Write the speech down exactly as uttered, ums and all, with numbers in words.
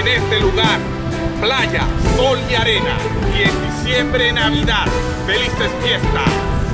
en este lugar, playa, sol y arena. Y en diciembre, Navidad, felices fiestas.